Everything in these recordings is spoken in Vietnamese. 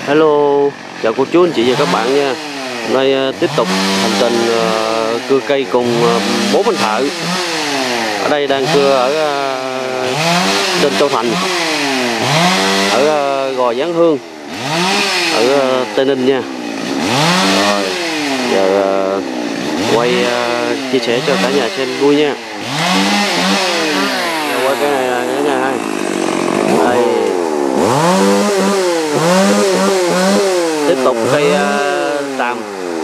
Hello, chào cô chú anh chị và các bạn nha. Hôm nay tiếp tục hành trình cưa cây cùng 4 anh thợ. Ở đây đang cưa ở trên Châu Thành, ở Gò Giáng Hương, ở Tây Ninh nha. Rồi, giờ quay chia sẻ cho cả nhà xem vui nha. Giờ quay cái này là cả nhà ơi. Đây. Tiếp tục cây tàm.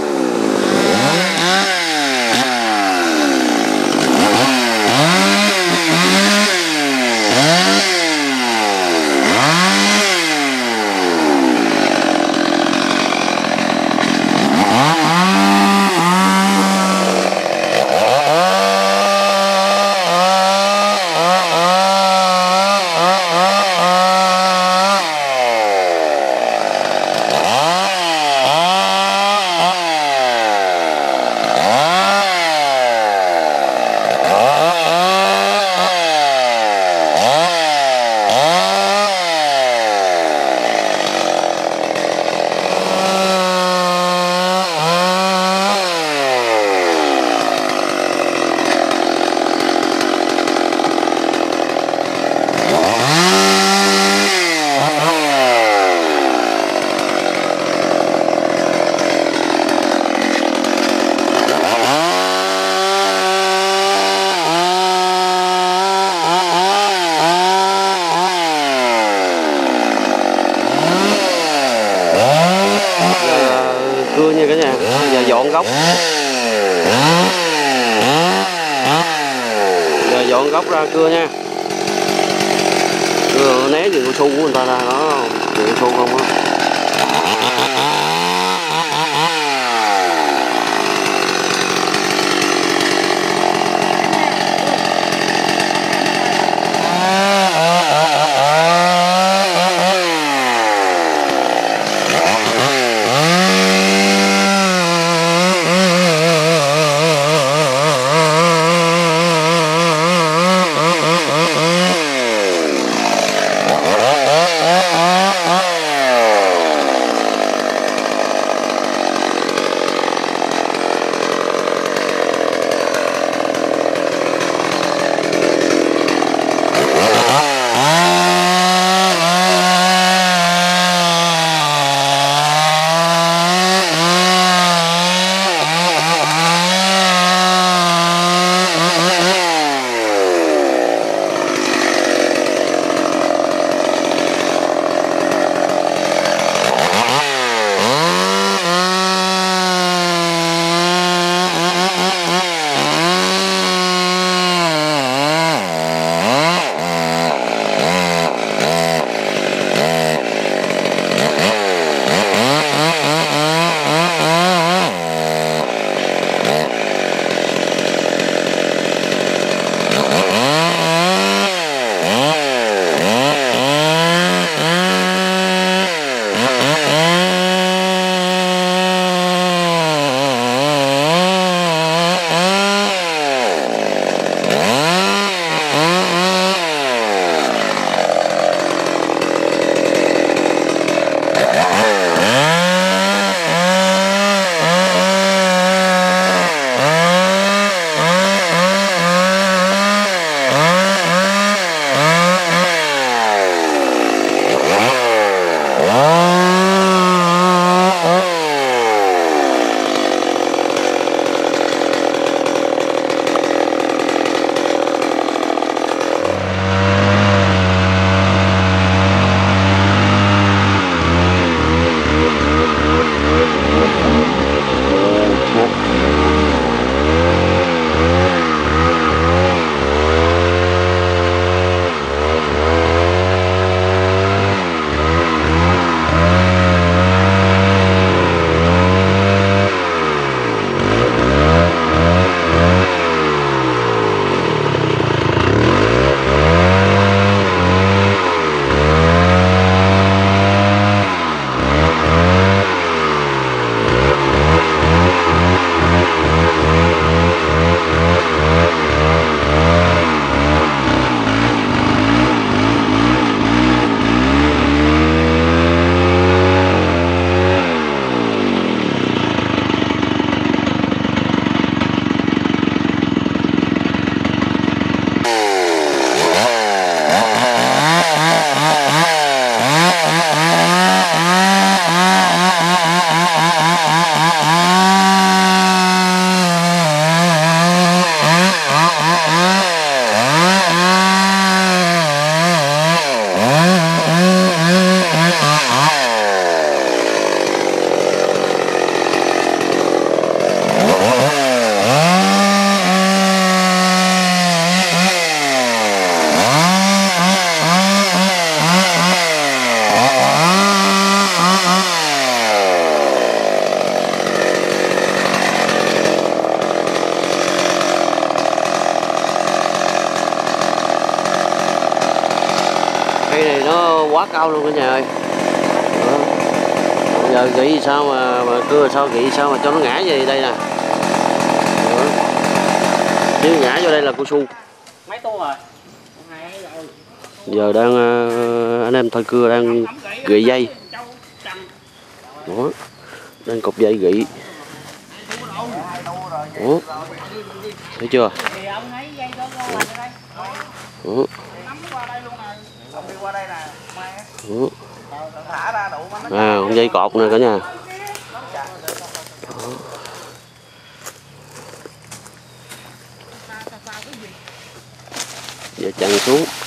Cưa nha cả nhà, giờ dọn gốc. Giờ dọn gốc ra cưa nha. Cưa né gì con su của người ta ra đó, con su không á. cao luôn cả nhà ơi. Đó. Bây giờ nghĩ sao mà cưa sao, nghĩ sao mà cho nó ngã về đây nè. Đó. Chứ ngã vô đây là cao su. Mấy tô rồi? Giờ đang anh em thợ cưa đang gậy dây. Đó. Đang cột dây gậy. Đó. Thấy chưa? Đó. Đó. Con dây cột nè cả nhà. Đó. Giờ chặn xuống.